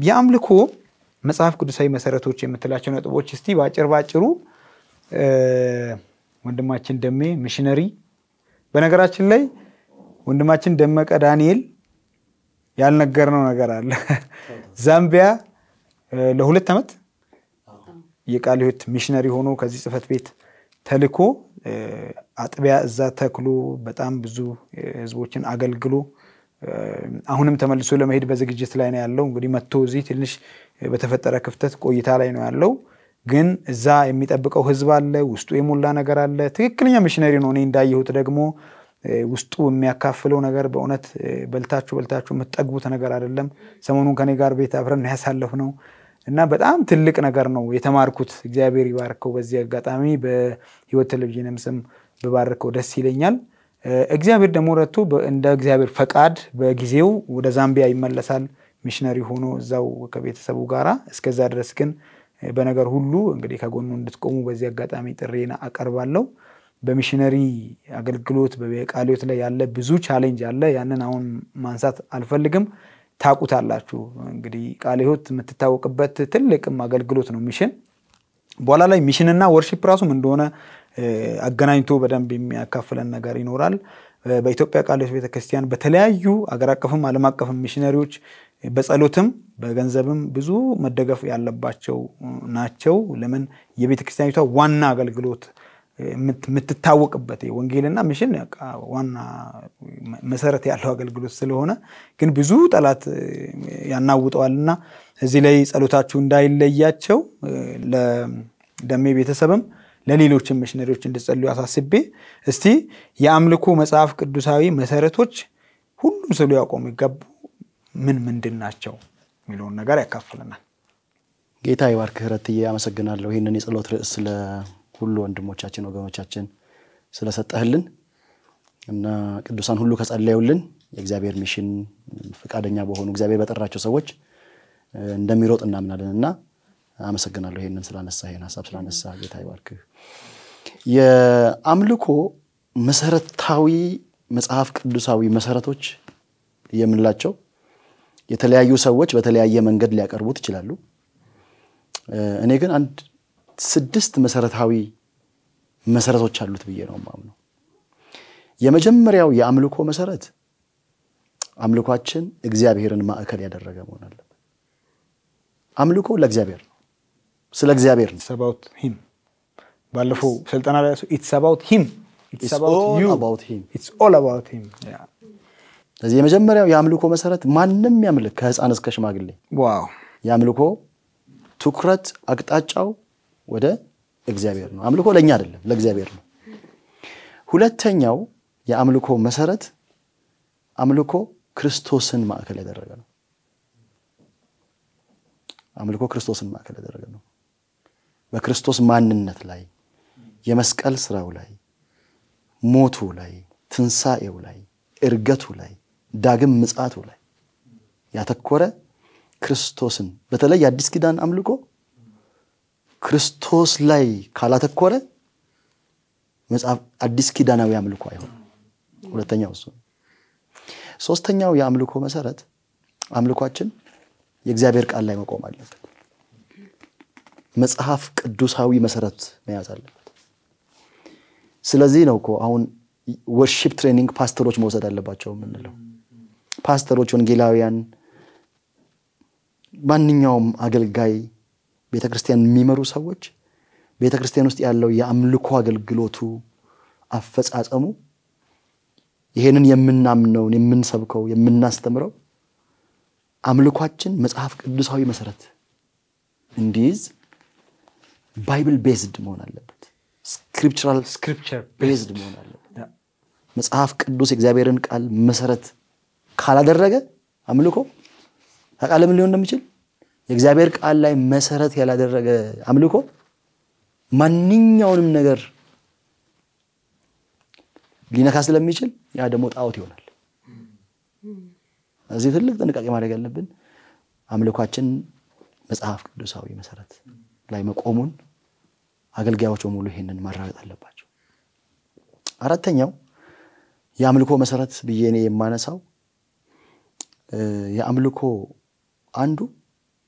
ያምልኮ መጽሐፍ ቅዱሳዊ መሰረቶች የምትላቸው ነጥቦች እስቲ ባጭሩ ወንድማችን ደሜ ሚሽነሪ በነገራችን ላይ ወንድማችን ደመቀ ዳንኤል ያልነገርነው ነገር አለ ዛምቢያ ለ2 አመት የቃል ህይወት ሚሽነሪ ሆኖ ከዚህ ጽፈት ቤት ተልኮ አጥቢያ እዛ ተክሎ በጣም ብዙ ህዝቦችን አገልግሎ አሁንም ተመልሶ ለመሄድ በዝግጅት ላይ ነው ያለው እንግዲህ መጥቶ እዚህ ትንሽ በተፈጠረ ክፍተት ቆይታ ላይ ነው ያለው ግን እዛ የሚጠብቀው ህዝብ አለ ውስጡ የሞላ ነገር አለ ትክክለኛ ሚሽነሪ ነው እኔ እንዳየሁት ደግሞ ውስጡ የሚያካፍለው ነገር በእውነት በልታችሁ መጠግቡት ነገር አይደለም ሰሞኑን ከኔ ጋር ቤት አብረን ያሳለፍነው እና በጣም ትልቅ ነገር ነው የተማርኩት እግዚአብሔር ይባርከው በዚህ አጋጣሚ በህይወት ቴሌቪዥንም ስም በባርከው ደስ ይለኛል እግዚአብሔር ደግሞ ረቱ እንደ እግዚአብሔር ፈቃድ በጊዜው ወደ ዛምቢያ ይመለሳል ሚሽነሪ ሆኖ እዛው ከቤተሰቡ ጋራ እስከዛ ድረስ ግን በነገር ሁሉ እንግዲህ ከጎኑ እንድትቆሙ በዚህ አጋጣሚ ጥሪና አቀርባለሁ በሚሽነሪ አገልግሎት በቃልዮት ላይ ያለ ብዙ ቻሌንጅ አለ ያንን አሁን ማንሳት አልፈልግም ታቁታላችሁ እንግዲህ ቃልዮት የምትታወቅበት ትልቅም አገልግሎት ነው ሚሽን በኋላ ላይ ሚሽንና ወርሺፕ ራሱም እንደሆነ አገናኝቶ በደንብ የሚያካፍለን ነገር ይኖራል በኢትዮጵያ ቃልዮት ቤተክርስቲያን በተለያዩ አገር አቀፍም ዓለም አቀፍም ሚሽነሪዎች በጸሎትም በገንዘብም ብዙ መደገፍ ያለባቸው ናቸው ለምን የቤተክርስቲያኒቷ ዋና አገልግሎት የምትታወቅበት ወንጌልና ሚሽን ዋና መሰረት ያለው አገልግሎት ስለሆነ ግን ብዙ ጠላት ያናውጣልና እዚህ ላይ ጸሎታችሁ እንዳይለያቸው ለደሜ ቤተሰብም ለሌሎችም ሚሽነሪዎች እንድጸልዩ አሳስቤ እስቲ የአምልኮ መጽሐፍ ቅዱሳዊ መሰረቶች ሁሉም ሰው ሊያቆም ይገቡ ምንድናቸው ሚሊዮን ነገር ያካፍለናል ጌታ ይባርክህ ረትዬ አመሰግናለሁ ይሄንን የጸሎት ርዕስ ለሁሉ ወንድሞቻችን ወገኖቻችን ስለሰጠህልን እና ቅዱሳን ሁሉ ከጸለዩልን የእግዚአብሔር ሚሽን ፍቃደኛ በሆኑ እግዚአብሔር በጠራቸው ሰዎች እንደሚሮጥ እናምናለንና አመሰግናለሁ ይሄንን ስላነሳኸኝ ሐሳብ ስላነሳ ጌታ ይባርክህ የአምልኮ መሰረታዊ መጽሐፍ ቅዱሳዊ መሰረቶች የምንላቸው የተለያዩ ሰዎች በተለያየ መንገድ ሊያቀርቡት ይችላሉ እኔ ግን አንድ 6 መሰረታዊ መሰረቶች አሉት ብዬ ነው ማምነው የመጀመሪያው የአምልኮ መሰረት አምልኮአችን እግዚአብሔርን ማዕከል ያደረገ መሆን አለበት አምልኮ ለእግዚአብሔር ነው ስለ እግዚአብሔር ነው it's about him ባለፈው ስልጣና ላይ it's about him it's about you it's all about him yeah ስለዚህ የመጀመሪያው የአምልኮ መሰረት ማንንም ያምልክ ከህፃን እስከ ሽማግሌ ዋው ያምልኮ ትኩረት አቅጣጫው ወደ እግዚአብሔር ነው አምልኮ ለኛ አይደለም ለእግዚአብሔር ነው ሁለተኛው የአምልኮ መሰረት አምልኮ ክርስቶስን ማዕከል ያደረገ ነው አምልኮ ክርስቶስን ማዕከል ያደረገ ነው በክርስቶስ ማንነት ላይ የመስቀል ስራው ላይ ሞቱ ላይ ትንሳኤው ላይ እርገቱ ላይ ዳግም ምጽአቱ ላይ ያተኮረ ክርስቶስን በተለይ አዲስ ኪዳን አምልኮ ክርስቶስ ላይ ካላተኮረ መጽሐፍ አዲስ ኪዳናዊ አምልኮ አይሆንም ሁለተኛው እሱ ሶስተኛው የአምልኮ መሰረት አምልኮአችን የእግዚአብሔር ቃል ላይ መቆም አለበት መጽሐፍ ቅዱሳዊ መሰረት መያዝ አለበት ስለዚህ ነው እኮ አሁን worship training ፓስተሮች መውሰድ አለባቸው ምንለው ፓስተሮች ወንጌላውያን ማንኛውም አገልጋይ ቤተክርስቲያን የሚመሩ ሰዎች ቤተክርስቲያን ውስጥ ያለው የአምልኮ አገልግሎቱ አፈጻጸሙ ይሄንን የምናምነው የምንሰብከው የምናስተምረው አምልኮአችን መጽሐፍ ቅዱሳዊ መሰረት እንዲዝ ባይብል ቤዝድ መሆን አለበት ስክሪፕቸር ቤዝድ መሆን አለበት መጽሐፍ ቅዱስ የእግዚአብሔርን ቃል መሰረት ካላደረገ አምልኮ ታቃለም ሊሆን እንደሚችል የእግዚአብሔር ቃል ላይ መሰረት ያላደረገ አምልኮ ማንኛውንም ነገር ሊነካ ስለሚችል ያ ደግሞ ጣዖት ይሆናል እዚህ ትልቅ ጥንቃቄ ማድረግ ያለብን አምልኮአችን መጽሐፍ ቅዱሳዊ መሰረት ላይ መቆሙን አገልጋዮች በሙሉ ይሄንን ማረጋገጥ አለባቸው አራተኛው የአምልኮ መሰረት በየኔ የማነሳው የአምልኮ አንዱ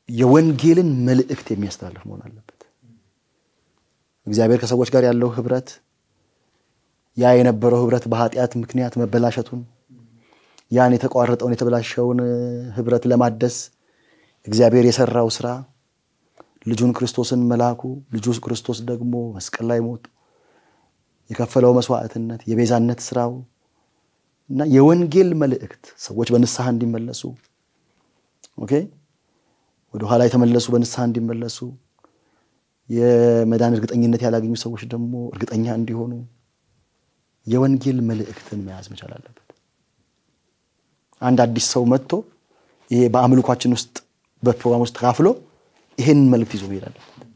የወንጌልን መልእክት የሚያስተላልፍ መሆን አለበት። እግዚአብሔር ከሰዎች ጋር ያለው ህብረት ያ የነበረው ህብረት በኃጢአት ምክንያት መበላሸቱን ያን የተቋረጠውን የተበላሸውን ህብረት ለማደስ እግዚአብሔር የሰራው ስራ ልጁን ክርስቶስን መላኩ ልጁ ክርስቶስ ደግሞ መስቀል ላይ ሞት የከፈለው መስዋዕትነት የቤዛነት ስራው እና የወንጌል መልእክት ሰዎች በንስሐ እንዲመለሱ ኦኬ ወደ ኋላ የተመለሱ በንስሐ እንዲመለሱ የመዳን እርግጠኝነት ያላገኙ ሰዎች ደግሞ እርግጠኛ እንዲሆኑ የወንጌል መልእክትን መያዝ መቻል አለበት። አንድ አዲስ ሰው መጥቶ ይሄ በአምልኳችን ውስጥ በፕሮግራም ውስጥ ተካፍሎ ይሄን መልእክት ይዞ ይሄዳል።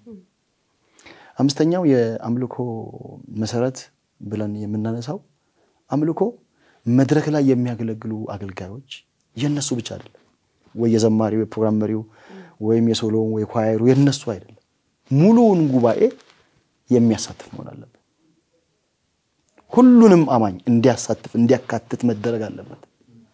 አምስተኛው የአምልኮ መሰረት ብለን የምናነሳው አምልኮ መድረክ ላይ የሚያገለግሉ አገልጋዮች የነሱ ብቻ አይደለም ወይ የዘማሪው የፕሮግራም መሪው ወይም የሶሎን ወይ ኳየሩ የነሱ አይደለም ሙሉውን ጉባኤ የሚያሳትፍ መሆን አለበት። ሁሉንም አማኝ እንዲያሳትፍ እንዲያካትት መደረግ አለበት።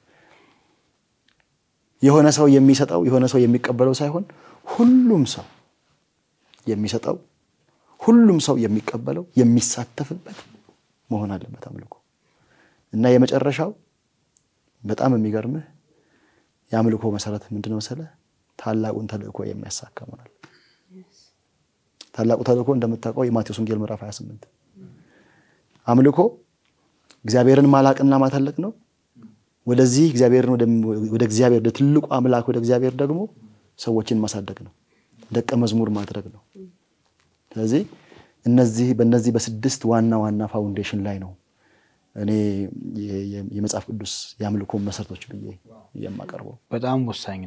የሆነ ሰው የሚሰጠው የሆነ ሰው የሚቀበለው ሳይሆን ሁሉም ሰው የሚሰጠው ሁሉም ሰው የሚቀበለው የሚሳተፍበት መሆን አለበት አምልኮ። እና የመጨረሻው በጣም የሚገርምህ የአምልኮ መሰረት ምንድነው መሰለህ? ታላቁን ተልእኮ የሚያሳካ መሆን አለበት። ታላቁ ተልእኮ እንደምታውቀው የማቴዎስ ወንጌል ምዕራፍ 28 አምልኮ እግዚአብሔርን ማላቅና ማታለቅ ነው። ወደዚህ እግዚአብሔርን ወደ እግዚአብሔር ወደ ትልቁ አምላክ ወደ እግዚአብሔር ደግሞ ሰዎችን ማሳደግ ነው። ደቀ መዝሙር ማድረግ ነው። ስለዚህ በእነዚህ በስድስት ዋና ፋውንዴሽን ላይ ነው እኔ የመጽሐፍ ቅዱስ የአምልኮ መሰረቶች ብዬ የማቀርበው። በጣም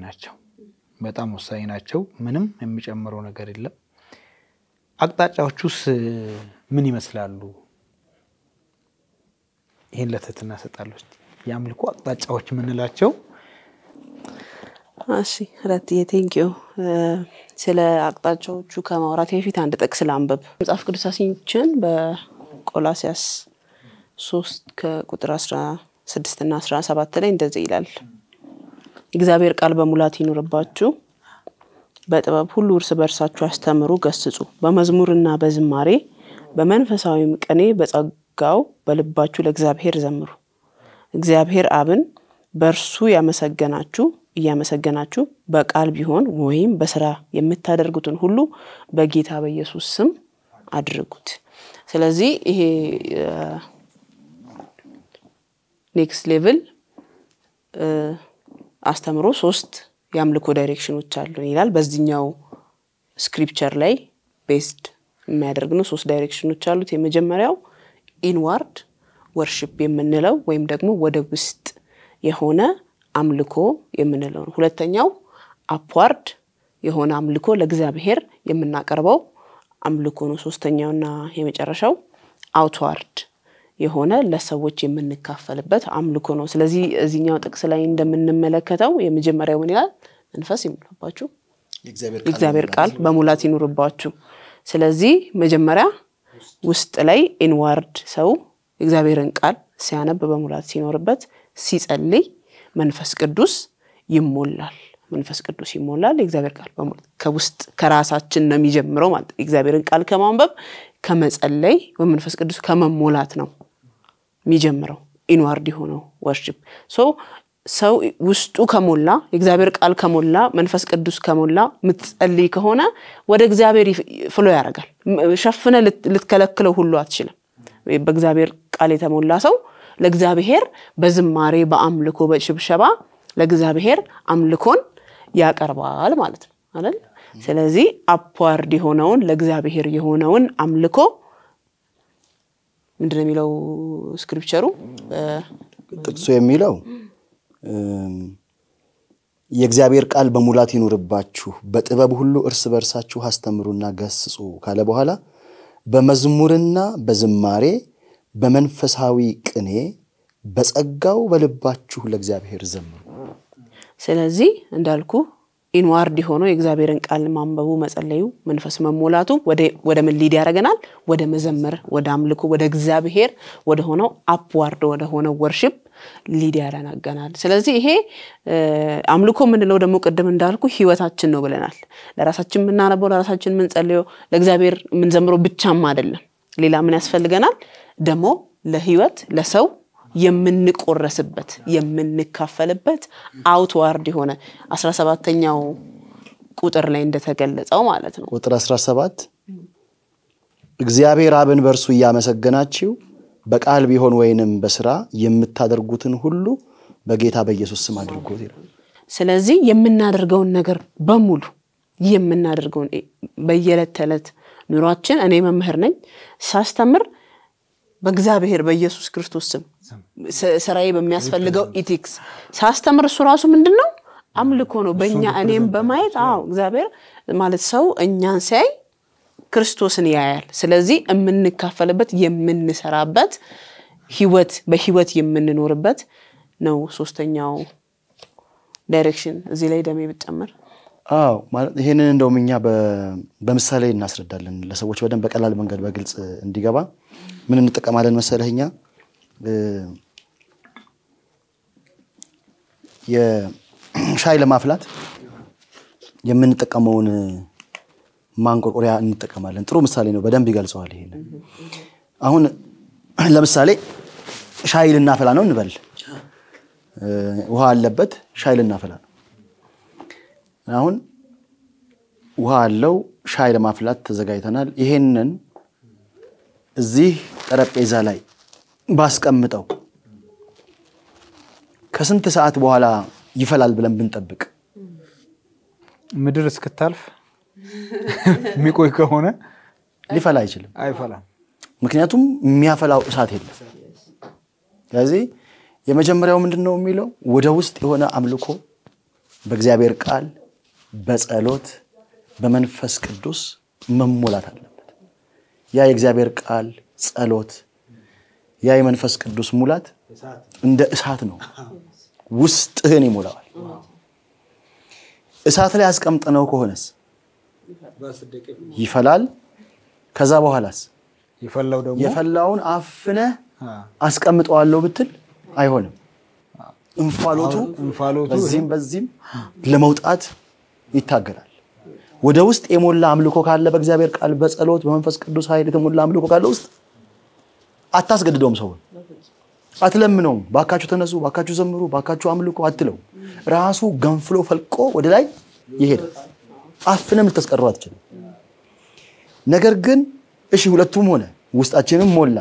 ወሳኝ ናቸው። ምንም የሚጨምረው ነገር የለም። አቅጣጫዎቹስ ምን ይመስላሉ? ይሄን ለተትና ሰጣለሁ። የአምልኮ አቅጣጫዎች ምንላቸው? እሺ ረትዬ ቴንኪዩ። ስለ አቅጣጫዎቹ ከማውራት በፊት አንድ ጥቅስ ላንብብ። መጽሐፍ ቅዱሳችን በቆላስይስ 3 ከቁጥር 16 እና 17 ላይ እንደዚህ ይላል። እግዚአብሔር ቃል በሙላት ይኑርባችሁ፣ በጥበብ ሁሉ እርስ በርሳችሁ አስተምሩ፣ ገስጹ፣ በመዝሙርና በዝማሬ በመንፈሳዊም ቅኔ በጸጋው በልባችሁ ለእግዚአብሔር ዘምሩ። እግዚአብሔር አብን በእርሱ እያመሰገናችሁ በቃል ቢሆን ወይም በስራ የምታደርጉትን ሁሉ በጌታ በኢየሱስ ስም አድርጉት። ስለዚህ ይሄ ኔክስት ሌቭል አስተምሮ 3 የአምልኮ ዳይሬክሽኖች አሉ ይላል። በዚህኛው ስክሪፕቸር ላይ ቤስድ የሚያደርግ ነው። 3 ዳይሬክሽኖች አሉት። የመጀመሪያው ኢንዋርድ ወርሺፕ የምንለው ወይም ደግሞ ወደ ውስጥ የሆነ አምልኮ የምንለው ነው። ሁለተኛው አፕዋርድ የሆነ አምልኮ ለእግዚአብሔር የምናቀርበው አምልኮ ነው። ሶስተኛውና የመጨረሻው አውትዋርድ የሆነ ለሰዎች የምንካፈልበት አምልኮ ነው። ስለዚህ እዚህኛው ጥቅስ ላይ እንደምንመለከተው የመጀመሪያው ምን ይላል? መንፈስ ይሙላባችሁ፣ እግዚአብሔር ቃል በሙላት ይኑርባችሁ። ስለዚህ መጀመሪያ ውስጥ ላይ ኢንዋርድ ሰው እግዚአብሔርን ቃል ሲያነብ በሙላት ሲኖርበት ሲጸልይ መንፈስ ቅዱስ ይሞላል። የእግዚአብሔር ቃል በሙላት ከውስጥ ከራሳችን ነው የሚጀምረው ማለት። እግዚአብሔርን ቃል ከማንበብ ከመጸለይ በመንፈስ ቅዱስ ከመሞላት ነው የሚጀምረው ኢንዋርድ የሆነው ወርሺፕ። ሰው ውስጡ ከሞላ እግዚአብሔር ቃል ከሞላ መንፈስ ቅዱስ ከሞላ ምትጸልይ ከሆነ ወደ እግዚአብሔር ፍሎ ያደርጋል። ሸፍነ ልትከለክለው ሁሉ አትችልም። በእግዚአብሔር ቃል የተሞላ ሰው ለእግዚአብሔር በዝማሬ በአምልኮ በሽብሸባ ለእግዚአብሔር አምልኮን ያቀርባል ማለት ነው አይደል? ስለዚህ አፕዋርድ የሆነውን ለእግዚአብሔር የሆነውን አምልኮ ምንድነው የሚለው ስክሪፕቸሩ? ጥቅሱ የሚለው የእግዚአብሔር ቃል በሙላት ይኑርባችሁ፣ በጥበብ ሁሉ እርስ በርሳችሁ አስተምሩና ገስጹ ካለ በኋላ በመዝሙርና በዝማሬ በመንፈሳዊ ቅኔ በጸጋው በልባችሁ ለእግዚአብሔር ዘምሩ። ስለዚህ እንዳልኩ ኢንዋርድ ሆኖ የእግዚአብሔርን ቃል ማንበቡ መጸለዩ መንፈስ መሞላቱ ወደ ምን ሊድ ያደርገናል? ወደ መዘመር፣ ወደ አምልኮ፣ ወደ እግዚአብሔር ወደ ሆነው አፕዋርድ ወደ ሆነው ወርሺፕ ሊድ ያደርገናል ስለዚህ ይሄ አምልኮ ምንለው ደግሞ ቀደም እንዳልኩ ህይወታችን ነው ብለናል ለራሳችን ምናነበው ለራሳችን ምንጸልየው ለእግዚአብሔር ምንዘምረው ብቻም አይደለም ሌላ ምን ያስፈልገናል ደግሞ ለህይወት ለሰው የምንቆረስበት የምንካፈልበት አውትዋርድ የሆነ 17ኛው ቁጥር ላይ እንደተገለጸው ማለት ነው ቁጥር 17 እግዚአብሔር አብን በርሱ ያመሰገናችሁ በቃል ቢሆን ወይንም በስራ የምታደርጉትን ሁሉ በጌታ በኢየሱስ ስም አድርጉት ይላል ስለዚህ የምናደርገው ነገር በሙሉ የምናደርገው በየለት ተለት ኑሯችን እኔ መምህር ነኝ ሳስተምር በእግዚአብሔር በኢየሱስ ክርስቶስ ስም ስራዬ በሚያስፈልገው ኢቲክስ ሳስተምር እሱ ራሱ ምንድነው አምልኮ ነው በእኛ እኔም በማየት እግዚአብሔር ማለት ሰው እኛን ሳይ ክርስቶስን ያያል ስለዚህ የምንካፈልበት የምንሰራበት ህይወት በህይወት የምንኖርበት ነው ሶስተኛው ዳይሬክሽን እዚህ ላይ ደሜ ብትጨምር ማለት ይሄንን እንደውምኛ በምሳሌ እናስረዳለን ለሰዎች በደንብ በቀላል መንገድ በግልጽ እንዲገባ ምን እንጠቀማለን መሰለህኛ የሻይ ለማፍላት የምንጠቀመውን ማንቆርቆሪያ እንጠቀማለን ጥሩ ምሳሌ ነው በደንብ ይገልጸዋል ይሄን አሁን ለምሳሌ ሻይ ልናፈላ ነው እንበል ውሃ አለበት ሻይ ልናፈላ ነው አሁን ውሃ አለው ሻይ ለማፍላት ተዘጋጅተናል ይሄንን እዚህ ጠረጴዛ ላይ ባስቀምጠው ከስንት ሰዓት በኋላ ይፈላል ብለን ብንጠብቅ ምድር እስክታልፍ የሚቆይ ከሆነ ሊፈላ አይችልም አይፈላም ምክንያቱም የሚያፈላው እሳት የለም ስለዚህ የመጀመሪያው ምንድነው የሚለው ወደ ውስጥ የሆነ አምልኮ በእግዚአብሔር ቃል በጸሎት በመንፈስ ቅዱስ መሞላት አለበት ያ የእግዚአብሔር ቃል ጸሎት ያ የመንፈስ ቅዱስ ሙላት እንደ እሳት ነው ውስጥህን ይሞላዋል እሳት ላይ አስቀምጠነው ከሆነስ ይፈላል ከዛ በኋላስ ይፈላው ደግሞ የፈላውን አፍነ አስቀምጠዋለሁ ብትል አይሆንም እንፋሎቱ በዚህም ለመውጣት ይታገላል ወደ ውስጥ የሞላ አምልኮ ካለ በእግዚአብሔር ቃል በጸሎት በመንፈስ ቅዱስ ኃይል የተሞላ አምልኮ ካለ ውስጥ አታስገድደውም ሰው አትለምነው ባካቹ ተነሱ ባካቹ ዘምሩ ባካቹ አምልኮ አትለው ራሱ ገንፍሎ ፈልቆ ወደ ላይ ይሄዳል አፍነም ልትስቀረው አትችልም ነገር ግን እሺ ሁለቱም ሆነ ውስጣችንም ሞላ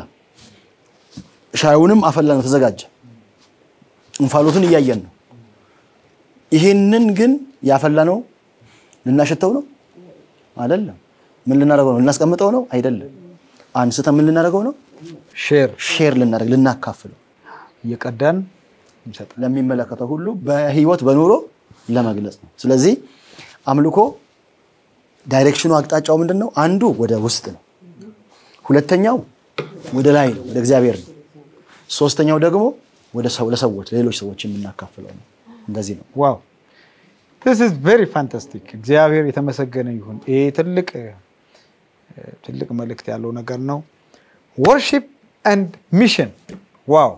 ሻዩንም አፈላነው ተዘጋጀ እንፋሎቱን ያያየን ነው ይሄንን ግን ያፈላነው ልናሸተው ነው አይደለም ምን ልናደርገው ነው ልናስቀምጠው ነው አይደለም አንስተን ምን ልናደርገው ነው ሼር ልናደርግ ልናካፍለው የቀዳን ለሚመለከተው ሁሉ በህይወት በኑሮ ለመግለጽ ነው ስለዚህ አምልኮ ዳይሬክሽኑ አቅጣጫው ምንድነው አንዱ ወደ ውስጥ ነው ሁለተኛው ወደ ላይ ነው ወደ እግዚአብሔር ነው ሶስተኛው ደግሞ ወደ ለሰዎች ሌሎች ሰዎች የምናካፍለው ነው እንደዚህ ነው ዋው this is very fantastic እግዚአብሔር የተመሰገነ ይሁን ይሄ ትልቅ መልእክት ያለው ነገር ነው worship and mission ዋው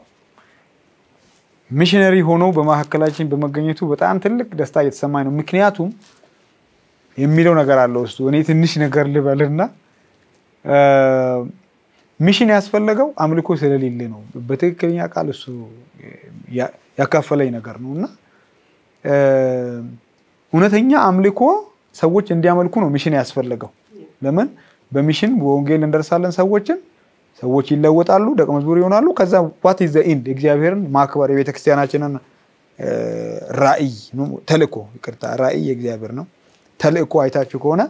ሚሽነሪ ሆኖ በማከላችን በመገኘቱ በጣም ትልቅ ደስታ እየተሰማኝ ነው ምክንያቱም የሚለው ነገር አለው እሱ እኔ ትንሽ ነገር ልበልና ሚሽን ያስፈልገው አምልኮ ስለሌለ ነው በትክክለኛ ቃል እሱ ያካፈለኝ ነገር ነውና እውነተኛ አምልኮ ሰዎች እንዲያመልኩ ነው ሚሽን ያስፈልገው ለምን በሚሽን ወንጌል እንደርሳለን ሰዎች ይለወጣሉ ደቀ መዝሙር ይሆናሉ ከዛ what is the end እግዚአብሔርን ማክበር የቤተክርስቲያናችንን ራእይ ነው ተልእኮ ይቅርታ ራእይ እግዚአብሔር ነው ተልእኮ አይታችሁ ከሆነ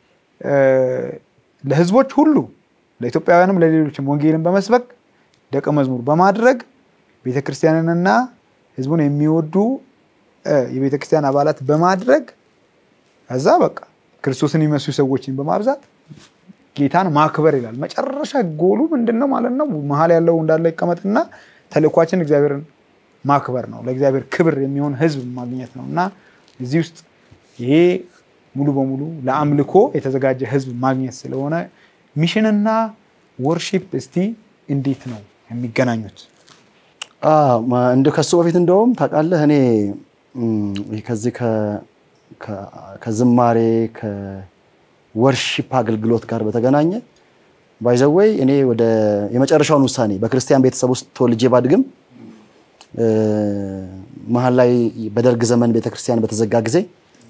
ለህዝቦች ሁሉ ለኢትዮጵያውያንም ለሌሎችም ወንጌልን በመስበክ ደቀ መዝሙር በማድረግ ቤተክርስቲያንንና ህዝቡን የሚወዱ የቤተክርስቲያን አባላት በማድረግ ከዛ በቃ ክርስቶስን ይመስሉ ሰዎችን በማብዛት ጌታን ማክበር ይላል መጨረሻ ጎሉ ምንድነው ማለት ነው መሃል ያለው እንዳለ ይቀመጥና ተልእኳችን እግዚአብሔርን ማክበር ነው ለእግዚአብሔር ክብር የሚሆን ህዝብ ማግኘት ነውና እዚህ ውስጥ ይሄ ሙሉ በሙሉ ለአምልኮ የተዘጋጀ ህዝብ ማግኘት ስለሆነ ሚሽንና ወርሺፕ እስቲ እንዴት ነው የሚገናኙት እንደ ከሱ በፊት እንደውም ታውቃለህ እኔ ከዚህ ከዝማሬ ከወርሺፕ አገልግሎት ጋር በተገናኘ ባይዘወይ እኔ ወደ የመጨረሻውን ውሳኔ በክርስቲያን ቤተሰብ ውስጥ ተወልጄ ባድግም መሀል ላይ በደርግ ዘመን ቤተክርስቲያን በተዘጋ ጊዜ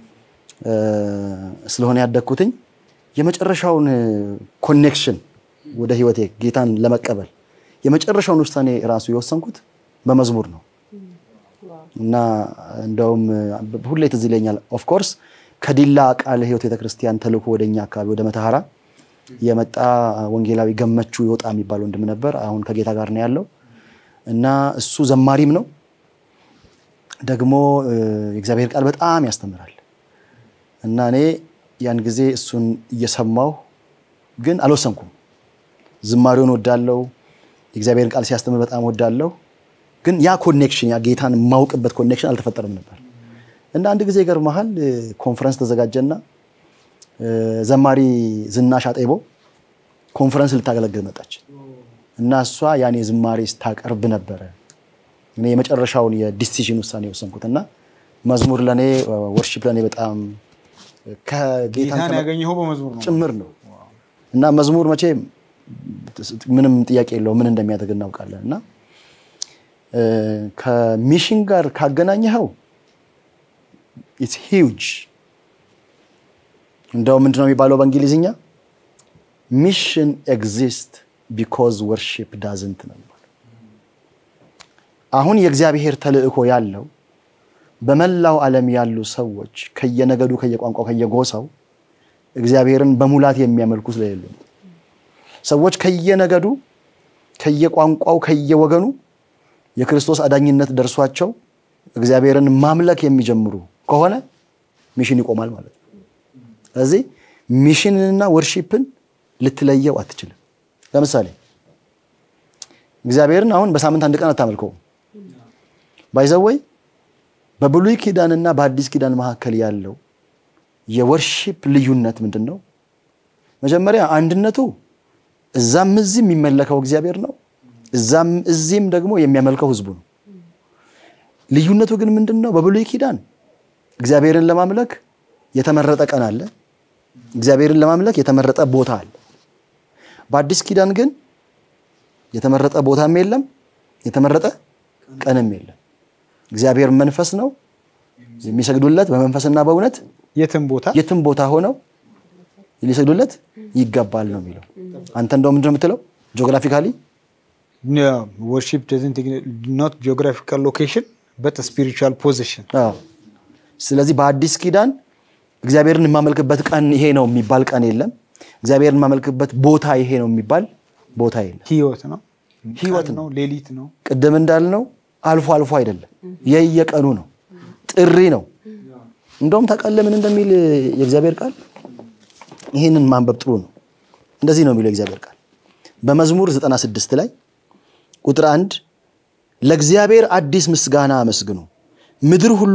ስለሆነ ያደግኩትኝ የመጨረሻውን ኮኔክሽን ወደ ህይወቴ ጌታን ለመቀበል የመጨረሻውን ውሳኔ ራሱ የወሰንኩት በመዝሙር ነው እና እንደውም ሁሌ ትዝ ይለኛል ኦፍ ኮርስ ከዲላ ቃለ ህይወት ቤተክርስቲያን ተልኮ ወደኛ አካባቢ ወደ መተሐራ የመጣ ወንጌላዊ ገመቹ ይወጣ የሚባል ወንድም ነበር አሁን ከጌታ ጋር ነው ያለው እና እሱ ዘማሪም ነው ደግሞ የእግዚአብሔር ቃል በጣም ያስተምራል እና እኔ ያን ጊዜ እሱን እየሰማሁ ግን አልወሰንኩም ዝማሬውን ወዳለው የእግዚአብሔር ቃል ሲያስተምር በጣም ወዳለው ግን ያ ኮኔክሽን ያ ጌታን ማውቅበት ኮኔክሽን አልተፈጠረም ነበር እና አንድ ጊዜ ገርመሃል ኮንፈረንስ ተዘጋጀና ዘማሪ ዝናሽ አጤቦ ኮንፈረንስ ልታገለግል መጣች እና እሷ ያኔ ዝማሬ ስታቀርብ ነበር እኔ የመጨረሻውን የዲሲዥን ውሳኔ ወሰንኩትና መዝሙር ለኔ ወርሺፕ ለኔ በጣም ከጌታን ያገኘው በመዝሙር ነው ጭምር ነው እና መዝሙር መቼ ምንም ጥያቄ የለው ምን እንደሚያደርግ እናውቃለን እና ከሚሽን ጋር ካገናኘው it's huge እንደው ምንድነው የሚባለው በእንግሊዝኛ mission exists because worship doesn't ነው አሁን የእግዚአብሔር ተልእኮ ያለው በመላው ዓለም ያሉ ሰዎች ከየነገዱ ከየቋንቋው ከየጎሳው እግዚአብሔርን በሙላት የሚያመልኩ ስለሌሉ ሰዎች ከየነገዱ ከየቋንቋው ከየወገኑ የክርስቶስ አዳኝነት ደርሷቸው እግዚአብሔርን ማምለክ የሚጀምሩ ከሆነ ሚሽን ይቆማል ማለት ነው ስለዚህ ሚሽንንና ወርሺፕን ልትለየው አትችልም ለምሳሌ እግዚአብሔርን አሁን በሳምንት አንድ ቀን አታመልከው ባይዘወይ በብሉይ ኪዳንና በአዲስ ኪዳን መካከል ያለው የወርሺፕ ልዩነት ምንድነው መጀመሪያ አንድነቱ እዛም እዚህም የሚመለከው እግዚአብሔር ነው እዛም እዚህም ደግሞ የሚያመልከው ህዝቡ ነው ልዩነቱ ግን ምንድነው በብሉይ ኪዳን እግዚአብሔርን ለማምለክ የተመረጠ ቀን አለ እግዚአብሔርን ለማምለክ የተመረጠ ቦታ አለ በአዲስ ኪዳን ግን የተመረጠ ቦታም የለም የተመረጠ ቀንም የለም እግዚአብሔር መንፈስ ነው የሚሰግዱለት በመንፈስና በእውነት የትም ቦታ ሆነው ሊሰግዱለት ይገባል ነው የሚለው አንተ እንደው ምንድነው የምትለው ጂኦግራፊካሊ no worship doesn't not geographical location but a spiritual position ስለዚህ በአዲስ ኪዳን እግዚአብሔርን ማመልክበት ቀን ይሄ ነው የሚባል ቀን የለም እግዚአብሔርን ማመልክበት ቦታ ይሄ ነው የሚባል ቦታ የለም ህይወት ነው ሌሊት ነው ቅድም እንዳልነው አልፎ አልፎ አይደለም የየቀኑ ነው ጥሪ ነው እንደውም ታውቃለህ ምን እንደሚል የእግዚአብሔር ቃል ይሄንን ማንበብ ጥሩ ነው እንደዚህ ነው የሚለው የእግዚአብሔር ቃል በመዝሙር 96 ላይ ቁጥር 1 ለእግዚአብሔር አዲስ ምስጋና አመስግኑ ምድር ሁሉ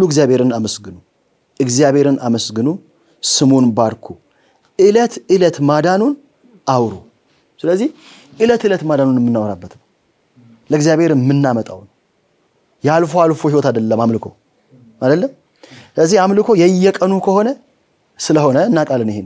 እግዚአብሔርን አመስግኑ ስሙን ባርኩ እለት እለት ማዳኑን አውሩ ስለዚህ እለት እለት ማዳኑን የምናወራበት ነው ለእግዚአብሔር የምናመጣው ያልፎ አልፎ ህይወት አይደለም አምልኮ አይደለም ስለዚህ አምልኮ የየቀኑ ከሆነ ስለሆነ እናቃለን ይሄን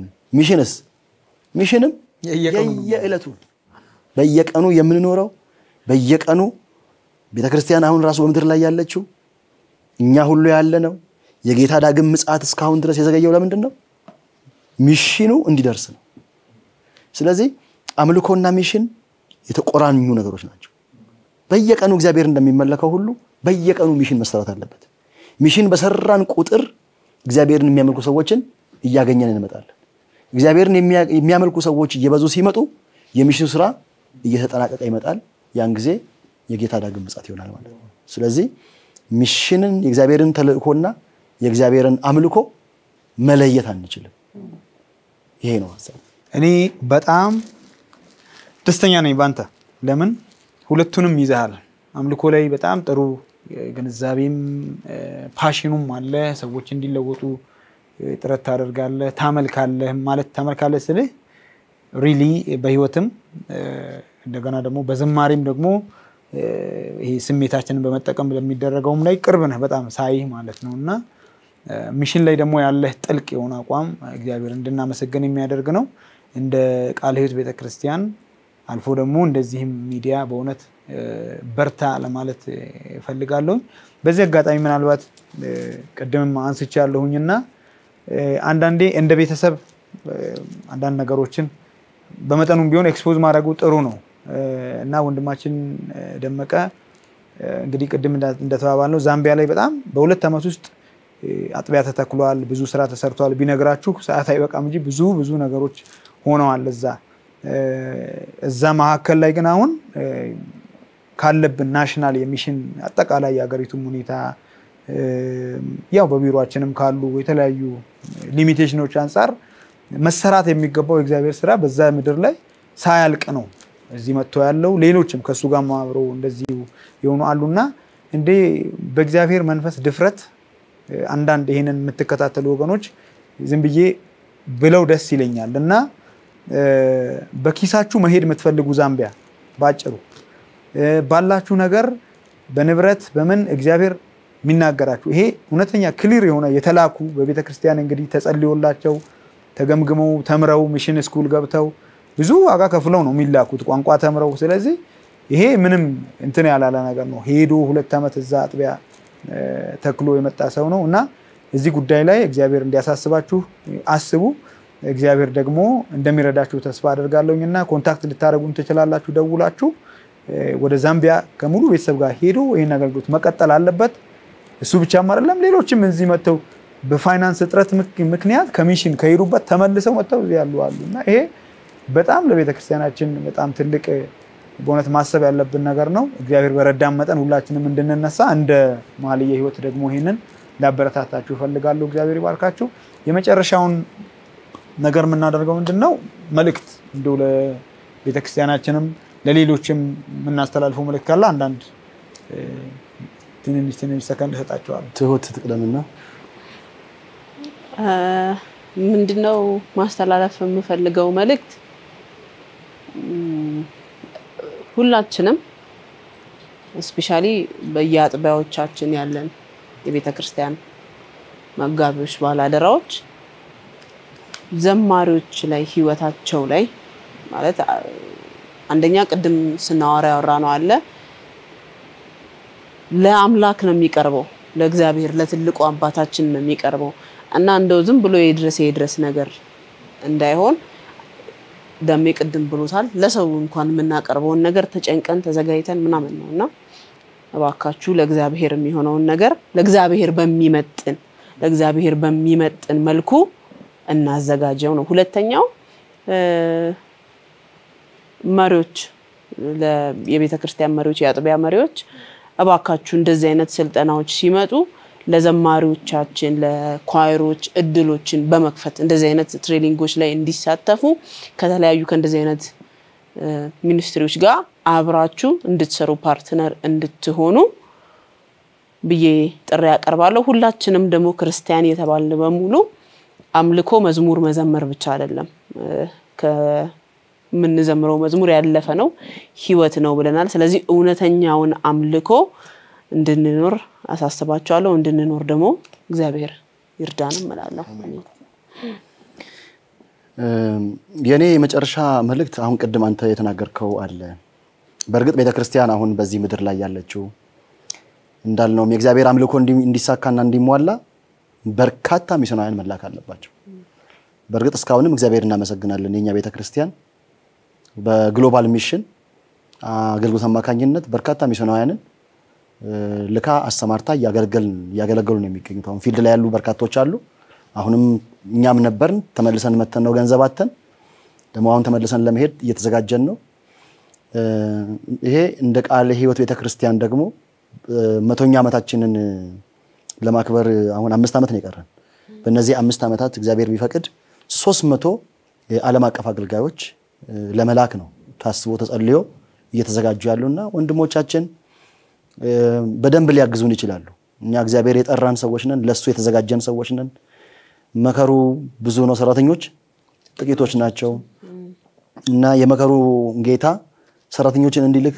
ሚሽንም የየእለቱ በየቀኑ የምንኖረው በየቀኑ ቤተክርስቲያን አሁን ራሱ በመድር ላይ ያለችው እኛ ሁሉ ያለ ነው የጌታ ዳግም ምጽአት እስካሁን ድረስ የዘገየው ለምንድን ነው ሚሽኑ እንዲደርስ ነው ስለዚህ አምልኮና ሚሽን የተቆራኙ ነገሮች ናቸው በየቀኑ እግዚአብሔር እንደሚመለከው ሁሉ በየቀኑ ሚሽን መሰራት አለበት ሚሽን በሰራን ቁጥር እግዚአብሔርን የሚያመልኩ ሰዎችን እያገኘን እንመጣለን እግዚአብሔርን የሚያመልኩ ሰዎች እየበዙ ሲመጡ የሚሽኑ ስራ እየተጠናቀቀ ይመጣል ያን ጊዜ የጌታ ዳግም ምጽአት ይሆናል ማለት ነው ስለዚህ ሚሽንን የእግዚአብሔርን ተልእኮና የእግዚአብሔርን አምልኮ መለየት አንችልም ይሄ ነው ሐሳብ እኔ በጣም ደስተኛ ነኝ ባንተ ለምን ሁለቱንም ይዘሃል አምልኮ ላይ በጣም ጥሩ ግንዛቤም ፓሽኑም አለ ሰዎች እንዲለወጡ ጥረት ታደርጋለህ ታመልካለህ ማለት ታመልካለህ ስለዚህ ሪሊ በህይወትም እንደገና ደግሞ በዝማሬም ደግሞ ይሄ ስሜታችንን በመጠቀም ለሚደረገውም ላይ ቅርብ ነህ በጣም ሳይህ ማለት ነውና ሚሽን ላይ ደግሞ ያለህ ጥልቅ የሆነ አቋም እግዚአብሔር እንድናመሰግን የሚያደርግ ነው። እንደ ቃለ ሕይወት ቤተክርስቲያን አልፎ ደግሞ እንደዚህም ሚዲያ በእውነት በርታ ለማለት እፈልጋለሁ። በዚህ አጋጣሚ ምናልባት ቀደም አንስቻለሁኝና አንዳንዴ እንደ ቤተሰብ አንዳንድ ነገሮችን በመጠኑም ቢሆን ኤክስፖዝ ማድረጉ ጥሩ ነው እና ወንድማችን ደመቀ እንግዲህ ቅድም እንደተባባልነው ዛምቢያ ላይ በጣም በሁለት ዓመት ውስጥ አጥቢያ ተተክሏል፣ ብዙ ስራ ተሰርቷል። ቢነግራችሁ ሰዓት አይበቃም እንጂ ብዙ ነገሮች ሆነዋል እዛ መሀከል ላይ ግን አሁን ካለብን ናሽናል የሚሽን አጠቃላይ የሀገሪቱም ሁኔታ ያው በቢሮአችንም ካሉ የተለያዩ ሊሚቴሽኖች አንፃር መሰራት የሚገባው የእግዚአብሔር ስራ በዛ ምድር ላይ ሳያልቅ ነው እዚህ መጥቶ ያለው። ሌሎችም ከሱ ጋር ማብረው እንደዚህ የሆኑ አሉና እንዴ በእግዚአብሔር መንፈስ ድፍረት አንዳንድ ይሄንን የምትከታተሉ ወገኖች ዝም ብዬ ብለው ደስ ይለኛልና በኪሳችሁ መሄድ የምትፈልጉ ዛምቢያ ባጭሩ ባላችሁ ነገር በንብረት በምን እግዚአብሔር ሚናገራችሁ ይሄ እውነተኛ ክሊር የሆነ የተላኩ በቤተክርስቲያን እንግዲህ ተጸልዮላቸው ተገምግመው ተምረው ሚሽን ስኩል ገብተው ብዙ ዋጋ ከፍለው ነው የሚላኩት ቋንቋ ተምረው። ስለዚህ ይሄ ምንም እንትን ያላለ ነገር ነው። ሄዶ 2 ዓመት እዛ አጥቢያ ተክሎ የመጣ ሰው ነውና እዚህ ጉዳይ ላይ እግዚአብሔር እንዲያሳስባችሁ አስቡ። እግዚአብሔር ደግሞ እንደሚረዳችሁ ተስፋ አደርጋለሁኝና ኮንታክት ልታደርጉን ትችላላችሁ ደውላችሁ። ወደ ዛምቢያ ከሙሉ ቤተሰብ ጋር ሄዶ ይሄን አገልግሎት መቀጠል አለበት። እሱ ብቻም አይደለም ሌሎችም እዚህ መተው በፋይናንስ እጥረት ምክንያት ከሚሽን ከሄዱበት ተመልሰው መተው ያሉ አሉና ይሄ በጣም ለቤተክርስቲያናችን በጣም ትልቅ በእውነት ማሰብ ያለብን ነገር ነው። እግዚአብሔር በረዳም መጠን ሁላችንም እንድንነሳ እንደ መኃልየ ሕይወት ደግሞ ይሄንን ላበረታታችሁ ፈልጋለሁ። እግዚአብሔር ይባርካችሁ። የመጨረሻውን ነገር የምናደርገው ምንድነው መልእክት እንደው ለቤተክርስቲያናችንም ለሌሎችም የምናስተላልፈው መልእክት ካለ አንዳንድ ትንሽ ሰከንድ ሰጣችኋለሁ። ትሁት ትቅደምና ምንድነው ማስተላለፍ የምፈልገው መልእክት ሁላችንም ስፔሻሊ በየአጥቢያዎቻችን ያለን የቤተክርስቲያን መጋቢዎች ባላደራዎች ዘማሪዎች ላይ ህይወታቸው ላይ ማለት አንደኛ ቅድም ስናወራ ያወራነው አለ ለአምላክ ነው የሚቀርበው ለእግዚአብሔር ለትልቁ አባታችን ነው የሚቀርበው እና እንደው ዝም ብሎ የድረስ ነገር እንዳይሆን ደሜ ቅድም ብሎታል ለሰው እንኳን የምናቀርበውን ነገር ተጨንቀን ተዘጋይተን ምናምን ነውና እባካችሁ ለእግዚአብሔር የሚሆነውን ነገር ለእግዚአብሔር በሚመጥን መልኩ እናዘጋጀው ነው። ሁለተኛው መሪዎች የቤተክርስቲያን መሪዎች የአጥቢያ መሪዎች እባካችሁ እንደዚህ አይነት ስልጠናዎች ሲመጡ ለዘማሪዎቻችን ለኳይሮች እድሎችን በመክፈት እንደዚህ አይነት ትሬኒንጎች ላይ እንዲሳተፉ ከተለያዩ ከእንደዚህ አይነት ሚኒስትሪዎች ጋር አብራችሁ እንድትሰሩ ፓርትነር እንድትሆኑ ብዬ ጥሪ ያቀርባለሁ። ሁላችንም ደግሞ ክርስቲያን የተባለ በሙሉ አምልኮ መዝሙር መዘመር ብቻ አይደለም ከመንዘምረው መዝሙር ያለፈ ነው ህይወት ነው ብለናል። ስለዚህ እውነተኛውን አምልኮ እንድንኖር አሳስባችኋለሁ። እንድንኖር ደግሞ እግዚአብሔር ይርዳን እላለሁ። የኔ የመጨረሻ መልእክት አሁን ቅድም አንተ የተናገርከው አለ። በእርግጥ ቤተክርስቲያን አሁን በዚህ ምድር ላይ ያለችው እንዳልነው የእግዚአብሔር አምልኮ እንዲሳካና እንዲሟላ በርካታ ሚስዮናውያን መላክ አለባቸው። በእርግጥ እስካሁንም እግዚአብሔር እናመሰግናለን የኛ ቤተክርስቲያን በግሎባል ሚሽን አገልግሎት አማካኝነት በርካታ ሚስዮናውያንን ልካ አስተማርታ ያገለገሉ ነው የሚገኙት። አሁን ፊልድ ላይ ያሉ በርካቶች አሉ። አሁንም እኛም ነበርን ተመልሰን መተን ነው ገንዘባተን ደግሞ አሁን ተመልሰን ለመሄድ እየተዘጋጀን ነው። ይሄ እንደ ቃለ ሕይወት ቤተክርስቲያን ደግሞ 100ኛ ዓመታችንን ለማክበር አሁን 5 ዓመት ነው የቀረን። በእነዚህ 5 ዓመታት እግዚአብሔር ቢፈቅድ 300 የዓለም አቀፍ አገልጋዮች ለመላክ ነው ታስቦ ተጸልዮ እየተዘጋጁ ያሉና ወንድሞቻችን በደንብ ሊያግዙን ይችላሉ። እኛ እግዚአብሔር የጠራን ሰዎች ነን፣ ለሱ የተዘጋጀን ሰዎች ነን። መከሩ ብዙ ነው፣ ሰራተኞች ጥቂቶች ናቸው እና የመከሩ ጌታ ሰራተኞችን እንዲልክ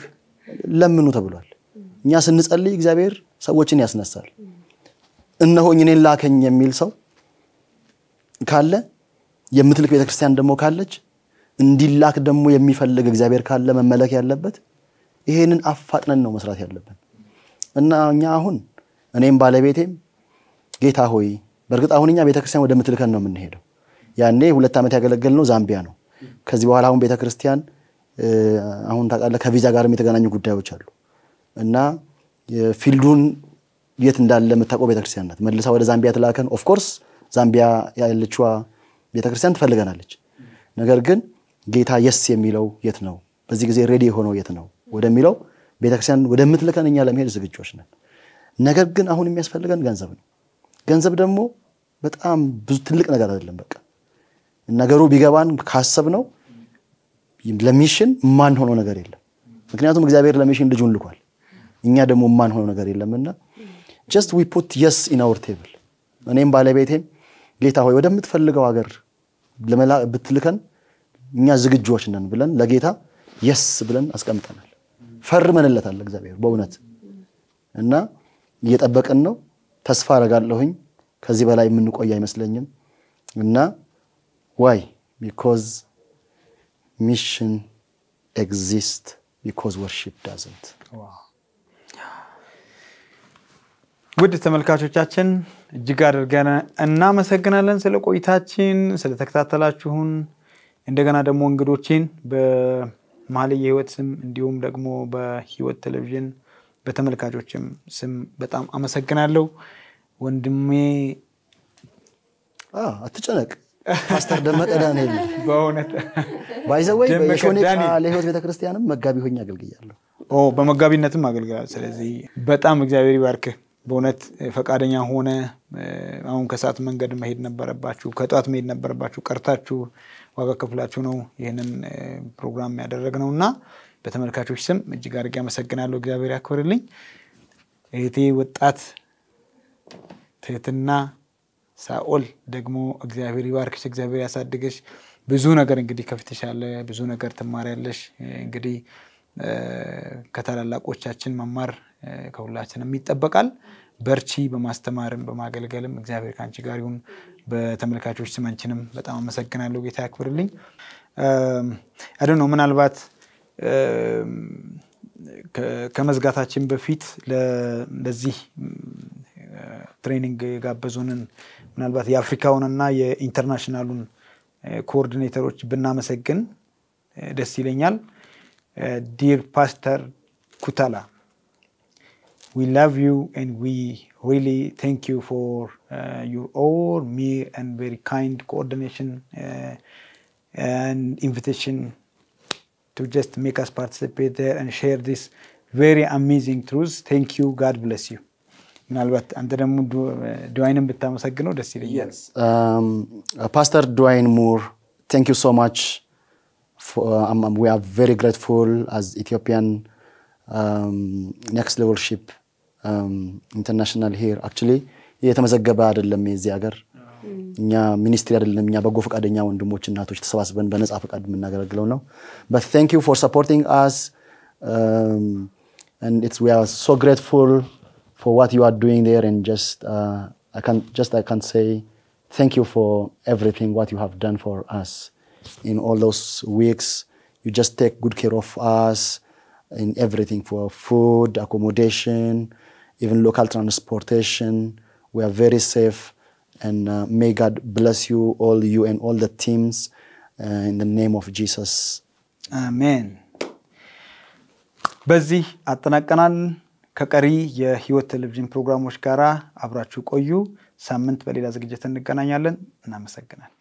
ለምኑ ተብሏል። እኛ ስንጸልይ እግዚአብሔር ሰዎችን ያስነሳል። እነሆኝ እኔን ላከኝ የሚል ሰው ካለ የምትልክ ቤተክርስቲያን ደግሞ ካለች እንዲላክ ደግሞ የሚፈልግ እግዚአብሔር ካለ መመለክ ያለበት ይሄንን አፋጥነን ነው መስራት ያለብን። እና እኛ አሁን እኔም ባለቤቴም ጌታ ሆይ በርግጥ አሁን እኛ ቤተክርስቲያን ወደ ምትልከን ነው የምንሄደው። ያኔ 2 ዓመት ያገለገልነው ዛምቢያ ነው። ከዚህ በኋላ አሁን ቤተክርስቲያን አሁን ታውቃለህ ከቪዛ ጋርም የተገናኙ ጉዳዮች አሉ እና ፊልዱን የት እንዳለ የምታውቀው ቤተክርስቲያን ናት። መልሳ ወደ ዛምቢያ ተላከን። ኦፍ ኮርስ ዛምቢያ ያለችዋ ቤተክርስቲያን ትፈልገናለች። ነገር ግን ጌታ የስ የሚለው የት ነው በዚህ ጊዜ ሬዲ ሆኖ የት ነው ወደሚለው ቤተክርስቲያን ወደምትልከን እኛ ለመሄድ ዝግጁዎች ነን። ነገር ግን አሁን የሚያስፈልገን ገንዘብ ነው። ገንዘብ ደግሞ በጣም ብዙ ትልቅ ነገር አይደለም። በቃ ነገሩ ቢገባን ካሰብነው ለሚሽን ማን ሆኖ ነገር የለም። ምክንያቱም እግዚአብሔር ለሚሽን ልጁን ልኳል። እኛ ደግሞ ማን ሆኖ ነገር የለምና just we put yes in our table። እኔም ባለቤቴም ጌታ ሆይ ወደምትፈልገው ሀገር ለመላ ብትልከን እኛ ዝግጁዎች ነን ብለን ለጌታ yes ብለን አስቀምጠናል። ፈርመንለታል እግዚአብሔር በእውነት እና እየጠበቀን ነው። ተስፋ አረጋለሁኝ ከዚህ በላይ የምንቆይ አይመስለኝም። እና why because mission exists because worship doesn't። ውድ ተመልካቾቻችን እጅግ አድርገን እናመሰግናለን ስለ ቆይታችን ስለተከታተላችሁን። እንደገና ደግሞ እንግዶችን በመኃልየ ሕይወት ስም እንዲሁም ደግሞ በሕይወት ቴሌቪዥን በተመልካቾችም ስም በጣም አመሰግናለሁ። ወንድሜ አትጨነቅ ፓስተር ደመቀ ዳንኤል በእውነት ባይዘወይ በሾኔ ለሕይወት ቤተክርስቲያንም መጋቢ ሆኜ አገልግያለሁ። በመጋቢነትም አገልግላለሁ። ስለዚህ በጣም እግዚአብሔር ይባርክ። በእውነት ፈቃደኛ ሆነ አሁን ከሰዓት መንገድ መሄድ ነበረባችሁ ከጧት መሄድ ነበረባችሁ ቀርታችሁ ዋጋ ከፍላችሁ ነው ይሄንን ፕሮግራም ያደረግነውና በተመልካቾች ስም እጅግ አድርጌ አመሰግናለሁ። እግዚአብሔር ያክብርልኝ። እህቴ ወጣት ትህትና ሳኦል ደግሞ እግዚአብሔር ይባርክሽ እግዚአብሔር ያሳድግሽ። ብዙ ነገር እንግዲህ ከፍተሽ ያለ ብዙ ነገር ትማሪያለሽ። እንግዲህ ከታላላቆቻችን መማር ከሁላችንም ይጠበቃል። በርቺ በማስተማርም በማገልገልም እግዚአብሔር ካንቺ ጋር ይሁን። በተመልካቾች ስማችንም በጣም አመሰግናለሁ። ጌታ ያክብርልኝ። አደን ነው ምናልባት ከመዝጋታችን በፊት ለዚህ ትሬኒንግ ጋበዙንን ምናልባት የአፍሪካውንና የኢንተርናሽናሉን ኮኦርዲኔተሮች ብናመሰግን ደስ ይለኛል። Dear Pastor Kutala, we love you and we really thank you for your all mere and very kind coordination and invitation to just make us participate there and share this very amazing truths. Thank you. God bless you. ምናልባት አንተ ደግሞ ዱዋይንም ብታመሰግነው ደስ ይለኛል። Pastor Dwayne Moore, thank you so much. We are very grateful as Ethiopian Next Levelship International here. Actually የተመዘገበ አይደለም የዚህ ሀገር እኛ ሚኒስትሪ አይደለም እኛ በጎ ፈቃደኛ ወንድሞች እናቶች ተሰባስበን በነጻ ፈቃድ የምናገለግለው ነው። But thank you for supporting us and we are so grateful for what you are doing there and I can say thank you for everything what you have done for us. In all those weeks, you just take good care of us in everything for food, accommodation, even local transportation. We are very safe and may God bless you and all the teams in the name of Jesus. Amen. በዚህ አጠናቀናል። ከቀሪ የሕይወት ቴሌቪዥን ፕሮግራሞች ጋራ አብራችሁ ቆዩ። ሳምንት በሌላ ዝግጅት እንገናኛለን። እናመሰግናለን።